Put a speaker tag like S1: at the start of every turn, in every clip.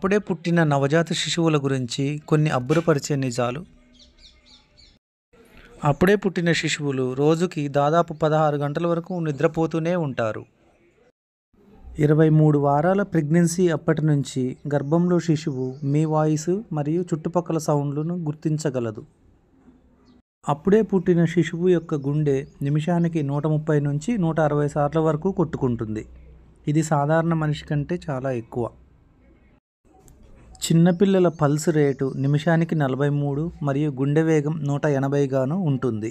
S1: అప్పుడే పుట్టిన నవజాత శిశువుల గురించి కొన్ని అబ్బురపరిచే నిజాలు. అప్పుడే పుట్టిన శిశువులు రోజుకి దాదాపు 16 గంటల వరకు నిద్రపోతూనే ఉంటారు. 23 వారాల ప్రెగ్నెన్సీ అప్పటి నుంచి గర్భంలో శిశువు మీ వాయిస్ మరియు చుట్టుపక్కల సౌండ్లను గుర్తించగలదు. అప్పుడే పుట్టిన శిశువు యొక్క గుండె నిమిషానికి 130 నుంచి 160 సార్ల వరకు కొట్టుకుంటుంది. ఇది సాధారణ మనిషి కంటే చాలా ఎక్కువ. చిన్నపిల్లల పల్స్ రేటు నిమిషానికి 43 మరియు గుండె వేగం 180 గాను ఉంటుంది.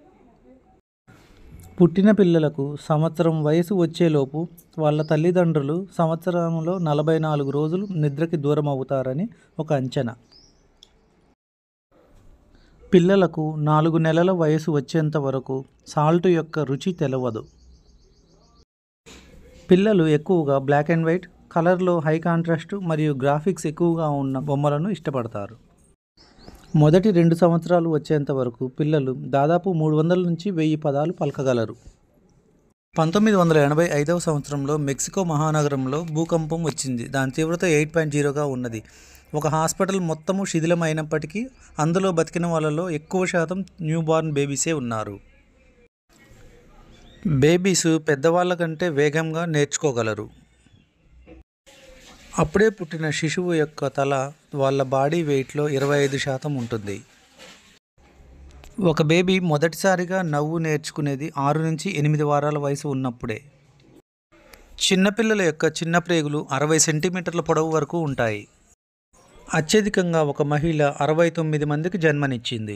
S1: పుట్టిన పిల్లలకు సంవత్సరం వయసు వచ్చేలోపు వాళ్ళ తల్లిదండ్రులు సంవత్సరంలో 44 రోజులు నిద్రకి దూరం అవుతారని ఒక అంచనా. పిల్లలకు 4 నెలల వయసు వచ్చేంత వరకు సాల్ట్ యొక్క రుచి తెలవదు. పిల్లలు ఎక్కువగా బ్లాక్ అండ్ వైట్, కలర్లో హై కాంట్రాస్ట్ మరియు గ్రాఫిక్స్ ఎక్కువగా ఉన్న బొమ్మలను ఇష్టపడతారు. మొదటి 2 సంవత్సరాలు వచ్చేంత వరకు పిల్లలు దాదాపు 300 నుంచి 1000 పదాలు పలకగలరు. 1985వ సంవత్సరంలో మెక్సికో మహానగరంలో భూకంపం వచ్చింది. దాని తీవ్రత 8.0గా ఉన్నది. ఒక హాస్పిటల్ మొత్తము శిథిలమైనప్పటికీ అందులో బతికిన వాళ్ళలో ఎక్కువ శాతం న్యూబార్న్ బేబీసే ఉన్నారు. బేబీస్ పెద్దవాళ్ళ కంటే వేగంగా నేర్చుకోగలరు. అప్పుడే పుట్టిన శిశువు యొక్క తల వాళ్ళ బాడీ వెయిట్లో 25% ఉంటుంది. ఒక బేబీ మొదటిసారిగా నవ్వు నేర్చుకునేది 6 నుంచి 8 వారాల వయసు ఉన్నప్పుడే. చిన్నపిల్లల యొక్క చిన్న ప్రేగులు 60 సెంటీమీటర్ల పొడవు వరకు ఉంటాయి. అత్యధికంగా ఒక మహిళ 69 మందికి జన్మనిచ్చింది.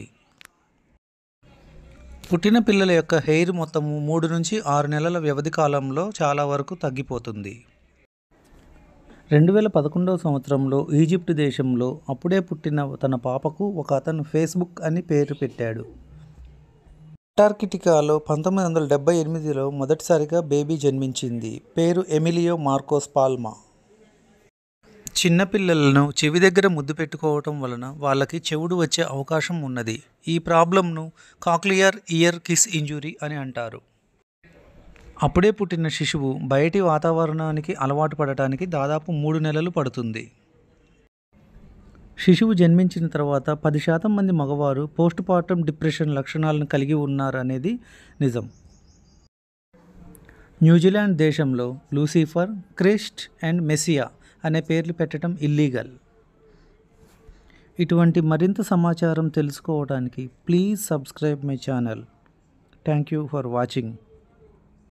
S1: పుట్టిన పిల్లల యొక్క హెయిర్ మొత్తము 3 నుంచి 6 నెలల వ్యవధి కాలంలో చాలా వరకు తగ్గిపోతుంది. 2011వ సంవత్సరంలో ఈజిప్ట్ దేశంలో అప్పుడే పుట్టిన తన పాపకు ఒక అతను ఫేస్బుక్ అని పేరు పెట్టాడు. అంటార్కిటికాలో 1978లో మొదటిసారిగా బేబీ జన్మించింది. పేరు ఎమిలియో మార్కోస్ పాల్మా. చిన్నపిల్లలను చెవి దగ్గర ముద్దు పెట్టుకోవటం వలన వాళ్ళకి చెవుడు వచ్చే అవకాశం ఉన్నది. ఈ ప్రాబ్లంను కాక్లియర్ ఇయర్ కిస్ ఇంజురీ అని అంటారు. అప్పుడే పుట్టిన శిశువు బయటి వాతావరణానికి అలవాటు పడటానికి దాదాపు 3 నెలలు పడుతుంది. శిశువు జన్మించిన తర్వాత 10% మంది మగవారు పోస్ట్ పార్టం డిప్రెషన్ లక్షణాలను కలిగి ఉన్నారనేది నిజం. న్యూజిలాండ్ దేశంలో లూసిఫర్, క్రిస్ట్ అండ్ మెస్సియా అనే పేర్లు పెట్టడం ఇల్లీగల్. ఇటువంటి మరింత సమాచారం తెలుసుకోవడానికి please subscribe my channel. Thank you for watching.